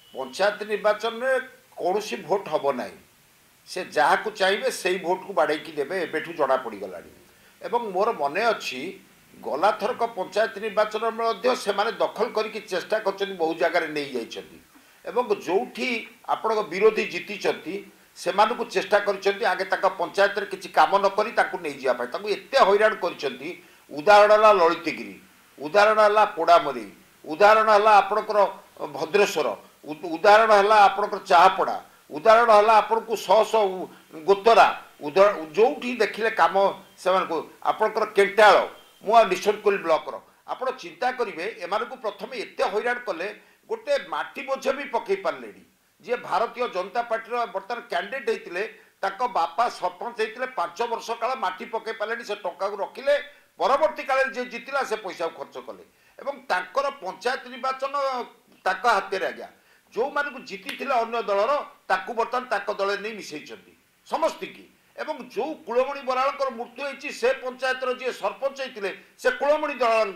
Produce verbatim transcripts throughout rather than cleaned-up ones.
पंचायत निर्वाचन में कौन सी भोट हम ना से जहाँ को चाहिए से भोट को बाड़े देवे एबेठू जना पड़गला एवं मोर मन अच्छी गला थरक पंचायत निर्वाचन से दखल करके चेष्टा कर बहु जगार नहीं जाइए जो आपण विरोधी जीति से चेष्टा कर आगे पंचायत किसी कम नक नहीं जावाई एत हैरान कर उदाहरण है ललितगिरी उदाहरण है पोड़ामरी उदाहरण है आपणकर भद्रेश्वर उदाहरण है आपणकर चाहपड़ा उदाहरण है आपन को शह शह गोतरा जो देखिले कम से आपणकर केन्टाल मुआ निशनकुल ब्लॉक आपण चिंता करेंगे एम को प्रथम एत हैरान कले गोटे माटी बोझ भी पकई पारे जी भारतीय जनता पार्टी बर्तमान कैंडिडेट होते बापा सरपंच होते पांच वर्ष काल माटी पकई पारे से टंका को रखिले परवर्ती काल जे जीतला से पैसा खर्च कले एवं तांकर पंचायत निर्वाचन ताक हाथ आज्ञा जो मान को जीति अन्य दलर ताकू बर्तमान दल नहीं मिसई समस्त की एवं जो कुलमणि बराड़ मृत्यु होती से पंचायत जी सरपंच होते से कुलमणि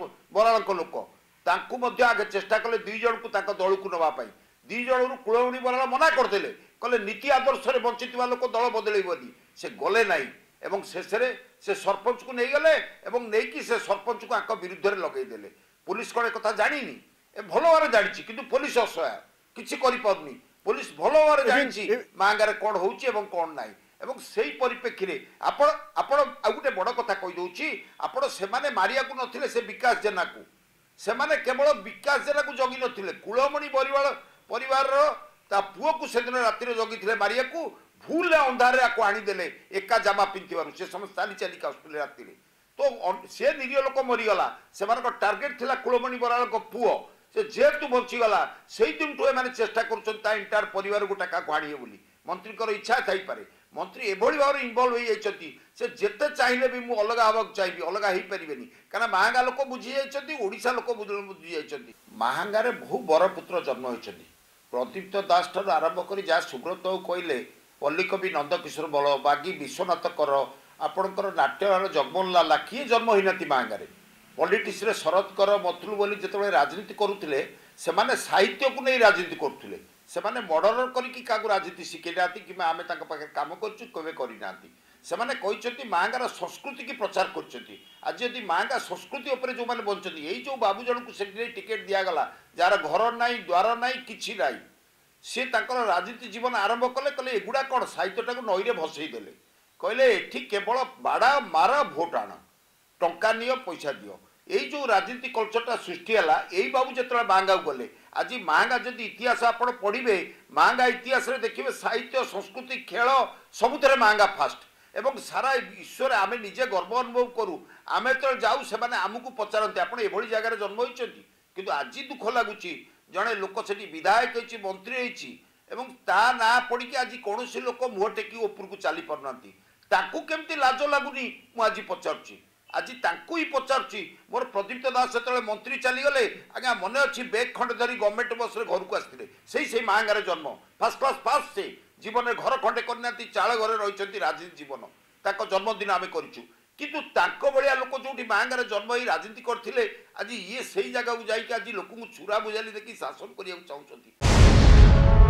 बराड़ लोक ताकू आगे चेष्टा कले दुई जन को दल को नापी दुई जन कुलमणि बराड़ मना करदे कले नीति आदर्श में बंची लोक दल बदलैबनी से गले ना एवं शेष से सरपंच को नहीं गले एवं नहीं कि से सरपंच को आक विरुद्ध में लगेदेले पुलिस कौन एक जानी ए भल भाव जानी कि पुलिस असहाय किसी करें पुलिस भल भाव जानी मांगार कौन हो कौन ना एवं से परिप्रेक्षी में आपण आपण आ गए बड़ कथा कहीदे आपण से मारिया को नथिले से विकास जेना को से केवल विकास जेना को जगी नथिले कुलमणि परिवार परिवार पुओ को सेदिन राति जगी मारिया को भूल अंधार को आनीदे एका जामा पिंधि से समस्त चाली चालिक आसुले राति तो से निरीह लोक मरीगला से टार्गेट थिला कुलमणि बराड़ पुओ से जेहेतु बंचीगला से दिन ठू एम चेष्टा कर इंटायर परिवार को टाका को आनिए बोली मंत्री इच्छा थी मंत्री एभली भाव इनवल्व हो जाती से जिते चाहिए भी मुझे अलग हवा चाहिए अलग हो पारे कहीं महांगा लोक बुझी जाइए लोक बुझी जाइए महांगार बहु बर पुत्र जन्म होती प्रदीप्त दास ठार आरंभ कर जहाँ सुब्रत कहले पल्लिकवि नंदकिशोर बल बागी विश्वनाथ कर आपणकर नाट्यवान जगमोहन लाला किए जन्म होना महांगार पॉलिटिक्स रे शरद कर मतलू बोली जिते राजनीति करुले से साहित्य को नहीं राजनीति करुले से मर्डर करके राजनीति शिखे ना कि आम कम करना से महांगार संस्कृति की प्रचार कर आज यदि महांगा संस्कृति उपर जो मैंने बंचती यही जो बाबू जन को टिकेट दिगला जार घर ना द्वार ना कि ना सी राजनीति जीवन आरंभ कले कले एगुड़ा कौन साहित्य नईरे भसईदे कहले ये केवल बाड़ा मार भोट आण टंका नियो पैसा दियो यही जो राजनीति कल्चरटा सृष्टि है यही बाबू जो महांगा गले आज महांगा जदि इतिहास आप पढ़े महांगा इतिहास रे देखिए साहित्य संस्कृति खेल सबुथ महांगा फास्ट एवं सारा ईश्वर आम निजे गर्व अनुभव करूँ आम जो जाऊ से आमको पचारती आप जगार जन्म होती कि आज दुख लगुच जड़े लोक से विधायक होती मंत्री होती ना पड़ी आज कौन लोक मुह टेकी ऊपर को चली पारना केमती लाज लगुनि मुझे पचारुची आज ही पचारुची मोर प्रदीप्त दास जो मंत्री चलीगले आज्ञा मन अच्छी बैग खंडे धरी गवर्नमेंट बस रे घर को आसते से से महांगार जन्म फास्ट क्लास फास्ट से जीवन में घर खंडे करना चाल घर रही राजनीति जीवन ताक जन्मदिन आम करूँ किंतु तांको भलिया लोक जो महांगार जन्म ही राजनीति करथिले आज ये सही जगह को जाइए आज लोक छुरा बुझाली देखी शासन करने चाहते।